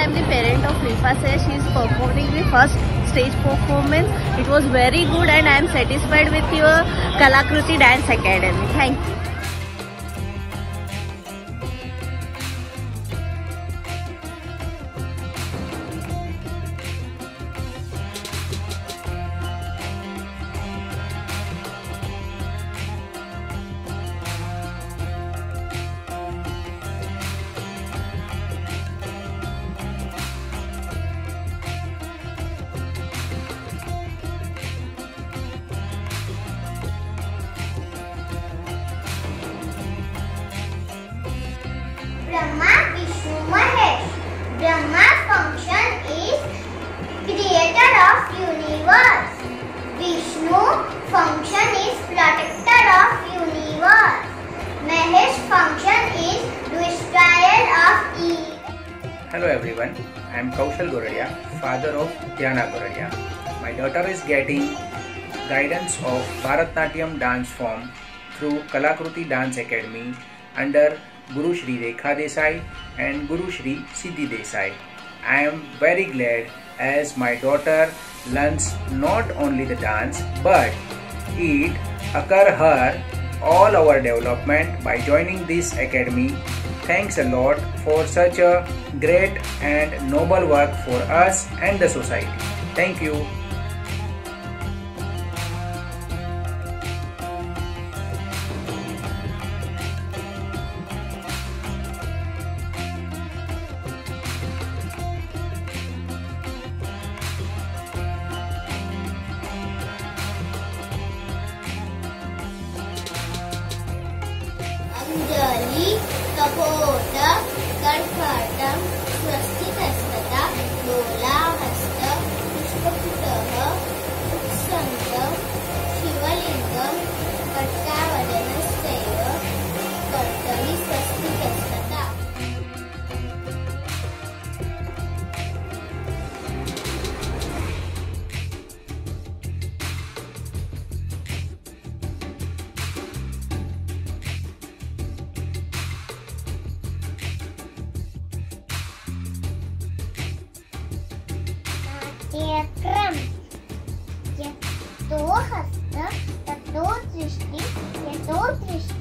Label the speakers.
Speaker 1: am the parent of Rifa Seh. She is performing the first stage performance. It was very good and I am satisfied with your Kalakruti Dance Academy. Thank you.
Speaker 2: Brahma, Vishnu, Mahesh. Brahma's function is creator of universe. Vishnu function is protector of universe. Mahesh function is destroyer of evil.
Speaker 3: Hello everyone, I am Kaushal Goradia, father of Dhyana Goradia. My daughter is getting guidance of Bharatnatyam dance form through Kalakruti Dance Academy under Guru Shri Rekha Desai and Guru Shri Siddhi Desai. I am very glad as my daughter learns not only the dance but it occur her all our development by joining this academy. Thanks a lot for such a great and noble work for us and the society. Thank you.
Speaker 2: Anjali, Kapota, Karkatam, Swastikastata, Lola Hasta, Pushpakutaha, Utsangam, Shivalingam, Kattavadanas-Seva, Kartali Swastikastata. Natyakram. Yato hasta, tato drishti, yato drishti.